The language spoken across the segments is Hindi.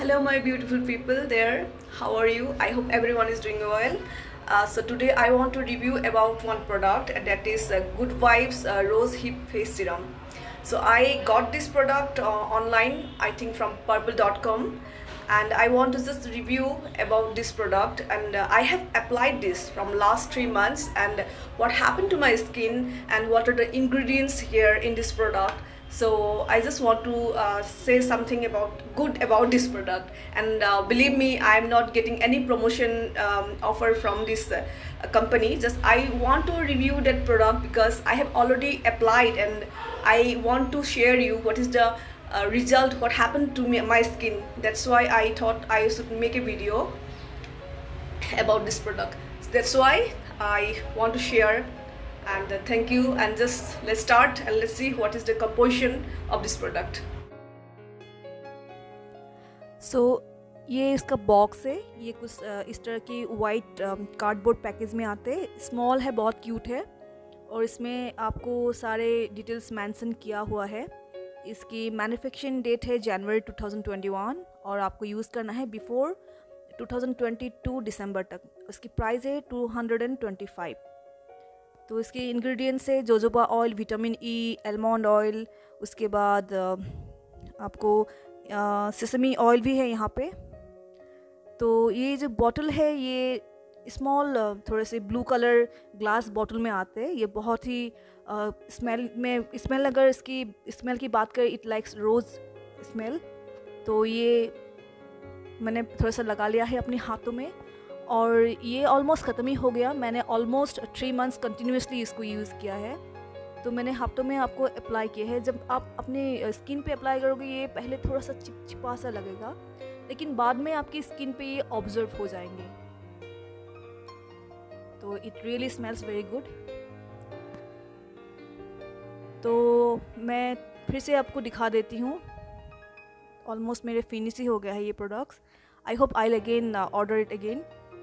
Hello my beautiful people there, how are you? I hope everyone is doing well. So today I want to review about one product, that is Good Vibes Rose Hip Face Serum. So I got this product online, I think from purple.com, and I want to just review about this product. And I have applied this from last 3 months, and what happened to my skin and what are the ingredients here in this product. So I just want to say something good about this product, and believe me, I am not getting any promotion offer from this company. Just I want to review that product because I have already applied, and I want to share you what is the result, what happened to my skin. That's why I thought I should make a video about this product. So that's why I want to share, and thank you, and just let's start and let's see what is the composition of this product. So ये इसका बॉक्स है, ये कुछ इस तरह की वाइट कार्डबोर्ड पैकेज में आते हैं। स्मॉल है, बहुत क्यूट है, और इसमें आपको सारे डिटेल्स मेंशन किया हुआ है। इसकी मैन्युफैक्चरिंग डेट है जनवरी 2021, और आपको यूज़ करना है बिफोर 2022 दिसंबर तक। इसकी प्राइस है 225। तो इसके इंग्रेडिएंट्स है jojoba oil, vitamin E, almond oil, उसके बाद आपको सेसमी ऑयल भी है यहाँ पे। तो ये जो बॉटल है ये स्मॉल थोड़े से ब्लू कलर ग्लास बॉटल में आते हैं। ये बहुत ही स्मेल अगर इसकी स्मेल की बात करें, इट लाइक्स रोज़ स्मेल। तो ये मैंने थोड़ा सा लगा लिया है अपने हाथों में, और ये ऑलमोस्ट ख़त्म ही हो गया। मैंने ऑलमोस्ट 3 मंथ्स कंटिन्यूसली इसको यूज़ किया है। तो मैंने हफ्तों में आपको अप्लाई किया है। जब आप अपने स्किन पे अप्लाई करोगे, ये पहले थोड़ा सा चिपचिपा सा लगेगा, लेकिन बाद में आपकी स्किन पे ये ऑब्जर्व हो जाएंगे। तो it really smells very good. तो मैं फिर से आपको दिखा देती हूँ। ऑलमोस्ट मेरे फिनिश ही हो गया है ये products. I hope I again order it again.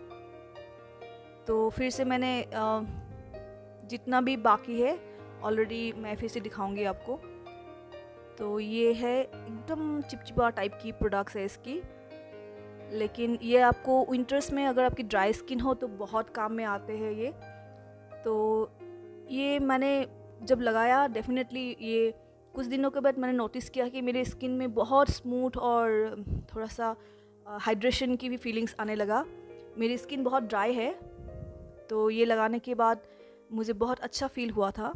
तो फिर से मैंने जितना भी बाकी है ऑलरेडी मैं फिर से दिखाऊंगी आपको। तो ये है एकदम चिपचिपा टाइप की प्रोडक्ट्स है इसकी, लेकिन ये आपको विंटर्स में अगर आपकी ड्राई स्किन हो तो बहुत काम में आते हैं ये। तो ये मैंने जब लगाया, डेफिनेटली ये कुछ दिनों के बाद मैंने नोटिस किया कि मेरे स्किन में बहुत स्मूथ और थोड़ा सा हाइड्रेशन की भी फीलिंग्स आने लगा। मेरी स्किन बहुत ड्राई है, तो ये लगाने के बाद मुझे बहुत अच्छा फील हुआ था।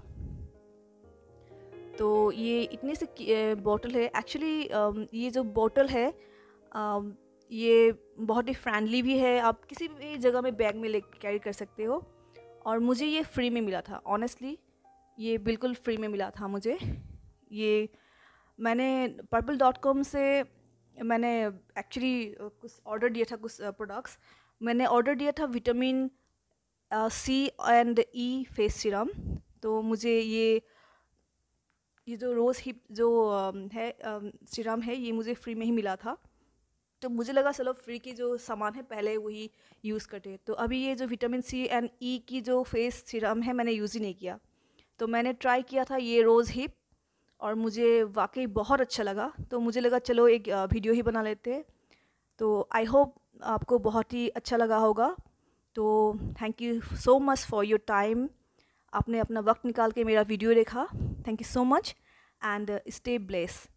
तो ये इतने से बॉटल है। एक्चुअली ये जो बॉटल है ये बहुत ही फ्रेंडली भी है, आप किसी भी जगह में बैग में ले कैरी कर सकते हो। और मुझे ये फ्री में मिला था, ऑनेस्टली ये बिल्कुल फ्री में मिला था मुझे। ये मैंने purple.com से मैंने एक्चुअली कुछ ऑर्डर दिया था, कुछ प्रोडक्ट्स मैंने ऑर्डर दिया था, vitamin C and E face serum. तो मुझे ये जो रोज़ हिप जो है सीरम है, ये मुझे फ्री में ही मिला था। तो मुझे लगा चलो फ्री की जो सामान है पहले वही यूज़ करते। तो अभी ये जो विटामिन सी एंड ई की जो फेस सीरम है मैंने यूज़ ही नहीं किया। तो मैंने ट्राई किया था ये रोज़ हिप, और मुझे वाकई बहुत अच्छा लगा। तो मुझे लगा चलो एक वीडियो ही बना लेते हैं। तो आई होप आपको बहुत ही अच्छा लगा होगा। तो thank you so much for your time. आपने अपना वक्त निकाल के मेरा वीडियो देखा। Thank you so much, and stay bless.